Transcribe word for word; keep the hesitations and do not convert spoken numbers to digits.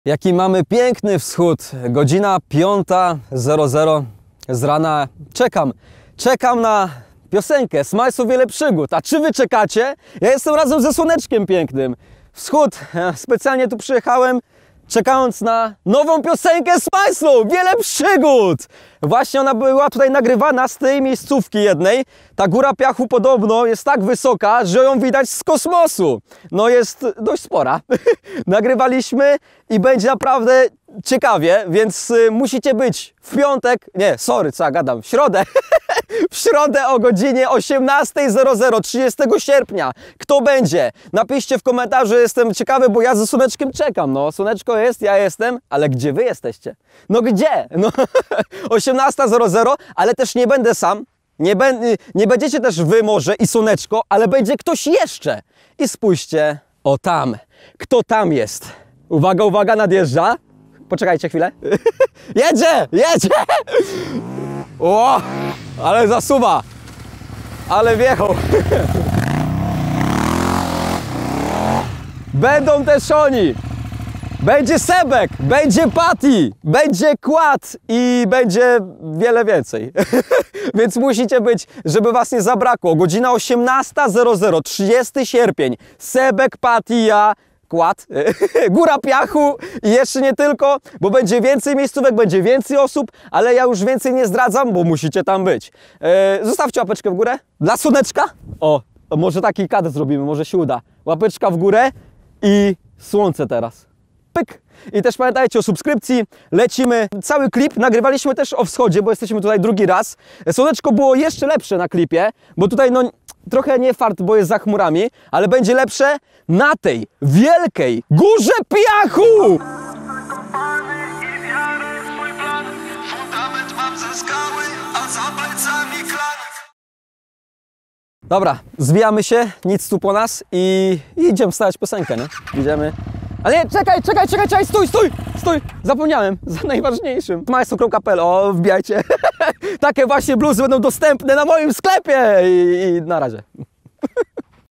Jaki mamy piękny wschód, godzina piąta zero zero z rana. Czekam, czekam na piosenkę Smajsów Wiele Przygód. A czy wy czekacie? Ja jestem razem ze słoneczkiem pięknym. Wschód, specjalnie tu przyjechałem, czekając na nową piosenkę Smajsów Wiele Przygód. Właśnie ona była tutaj nagrywana z tej miejscówki jednej. Ta góra piachu podobno jest tak wysoka, że ją widać z kosmosu. No jest dość spora. Nagrywaliśmy i będzie naprawdę ciekawie, więc y, musicie być w piątek, nie, sorry, co ja gadam, w środę. W środę o godzinie osiemnastej zero zero, trzydziestego sierpnia. Kto będzie? Napiszcie w komentarzu, jestem ciekawy, bo ja ze słoneczkiem czekam. No, słoneczko jest, ja jestem, ale gdzie wy jesteście? No gdzie? No, osiemnasta zero zero, ale też nie będę sam. Nie, be, nie będziecie też wy może i słoneczko, ale będzie ktoś jeszcze. I spójrzcie, o tam. Kto tam jest? Uwaga, uwaga, nadjeżdża. Poczekajcie chwilę. Jedzie, jedzie! O, ale zasuwa. Ale wjechał. Będą też oni. Będzie Sebek, będzie Patty, będzie Kład i będzie wiele więcej. Więc musicie być, żeby was nie zabrakło. Godzina osiemnasta zero zero, trzydziesty sierpień. Sebek, Patty, ja, Kład, Góra Piachu i jeszcze nie tylko, bo będzie więcej miejscówek, będzie więcej osób, ale ja już więcej nie zdradzam, bo musicie tam być. Eee, zostawcie łapeczkę w górę dla słoneczka. O, może taki kadr zrobimy, może się uda. Łapeczka w górę i słońce teraz. Pyk! I też pamiętajcie o subskrypcji, lecimy. Cały klip nagrywaliśmy też o wschodzie, bo jesteśmy tutaj drugi raz. Słoneczko było jeszcze lepsze na klipie, bo tutaj no trochę nie fart, bo jest za chmurami, ale będzie lepsze na tej wielkiej Górze Piachu! Dobra, zwijamy się, nic tu po nas i, i idziemy wstawiać piosenkę, nie? Idziemy. Ale nie, czekaj, czekaj, czekaj, czekaj, stój, stój, stój! Zapomniałem, za najważniejszym. smajsów kropka p l, o, wbijajcie. Takie właśnie bluzy będą dostępne na moim sklepie i, i na razie.